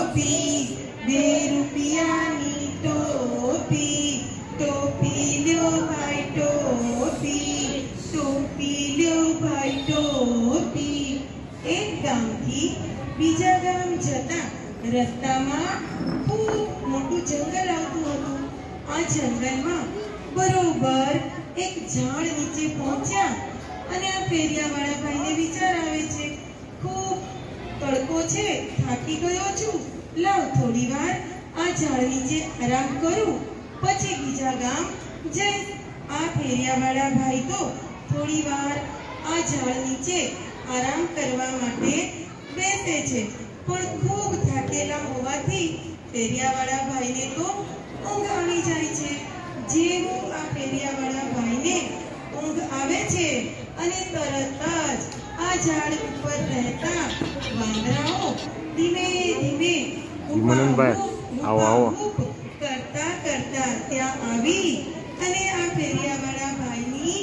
ટોપી, 2 રૂપિયાની ટોપી, ટોપી લ્યો ભાઈ ટોપી, ટોપી લ્યો ભાઈ ટોપી. એક ગામથી બીજા ગામ જતા રસ્તામાં ખૂબ મોટું જંગલ આવતું હતું. આ જંગલમાં બરોબર એક ઝાડ નીચે પહોંચ્યા અને આ ફેરિયાવાળા ભાઈને વિચાર આવે છે, ખૂબ તડકો છે, થાકી ગયો છું, લાવ થોડી વાર આ ઝાડ નીચે આરામ કરું, પછી બીજા ગામ જઈશ. આ ફેરિયાવાળા ભાઈ તો થોડી વાર આ ઝાડ નીચે આરામ કરવા માટે બેસે છે, પણ ખૂબ થાકેલા હોવાથી ફેરિયાવાળા ભાઈને તો ઊંઘ આવી જાય છે. જેવું આ ફેરિયાવાળા ભાઈને ઊંઘ આવે છે અને તરત જ આ ઝાડ ઉપર રહેતા વાંદરાઓ ધીમે ધીમે કરતા કરતા ત્યાં આવી અને આ ફેરિયાવાળા ભાઈની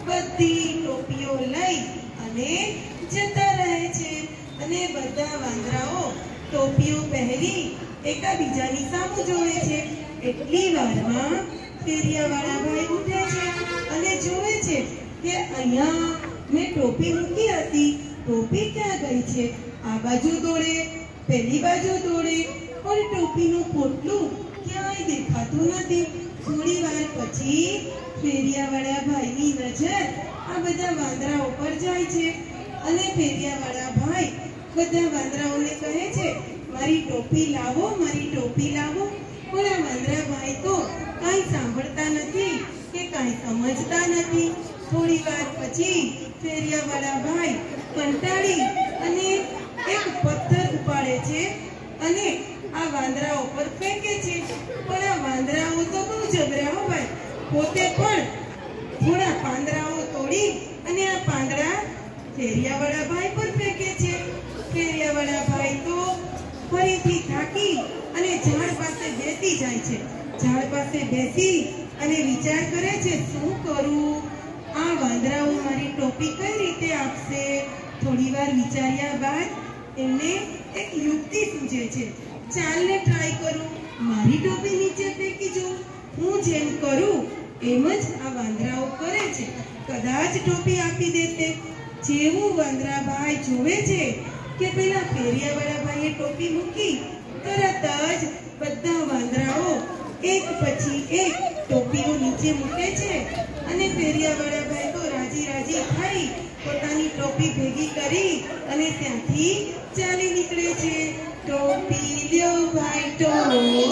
બધી ટોપીઓ લઈ અને જતા રહે છે. અને બધા વાંદરાઓ ટોપીઓ પહેરી એકાબીજાની સામું જોવે છે. એટલી વારમાં ફેરિયાવાળા ભાઈ ઉઠે છે અને જોવે છે કે અહીંયા મેં ટોપી મૂકી હતી, ટોપી ક્યાં ગઈ છે? આ બાજુ દોડે, પેલી બાજુ દોડે, પણ ટોપીનું પોટલું ક્યાંય દેખાતું નથી. થોડી વાર પછી ફેરિયાવાળા ભાઈની નજર આ બધા વાંદરાઓ પર જાય છે અને ફેરિયાવાળા ભાઈ બધા વાંદરાઓને કહે છે, મારી ટોપી લાવો, મારી ટોપી લાવો. પણ આ વાંદરા ભાઈ તો કાંઈ સાંભળતા નથી કે કાંઈ સમજતા નથી. થોડી વાર પછી ફેરિયાવાળા ભાઈ કંટાળી અને એક પથ્થર ઉપાડે છે અને આ વાંદરાઓ પર ફેંકે છે. પણ આ વાંદરાઓ તો બહુ જબરા હો ભાઈ, પોતે પણ થોડા પાંદડાઓ તોડી અને આ પાંદડા ફેરિયાવાળા ભાઈ પર ફેંકે છે. ફેરિયાવાળા ભાઈ તો ફરીથી થાકી અને ઝાડ પાસે બેસી જાય છે. ઝાડ પાસે બેસી અને વિચાર કરે છે, શું કરું? આ વાંદરાઓ મારી ટોપી કઈ રીતે આપશે? થોડી વાર વિચાર્યા બાદ એમને એક યુક્તિ સૂઝે છે, ચાલને ટ્રાય કરું, મારી ટોપી નીચે ફેંકી જોઉં. હું જેમ કરું એમ જ આ વાંદરાઓ કરે છે, કદાચ ટોપી આપી દેશે. જેવું વાંદરા ભાઈ જોવે છે કે પેલા ફેરિયાવાળા ભાઈએ ટોપી મૂકી, તરત જ બધા વાંદરાઓ એક પછી એક ટોપીઓ નીચે મૂકે છે અને ફેરિયાવાળા ભાઈ તો રાજી રાજી થઈ પોતાની ટોપી ભેગી કરી અને ત્યાંથી ચાલી નીકળે છે. ટોપી લ્યો ભાઈ ટોપી.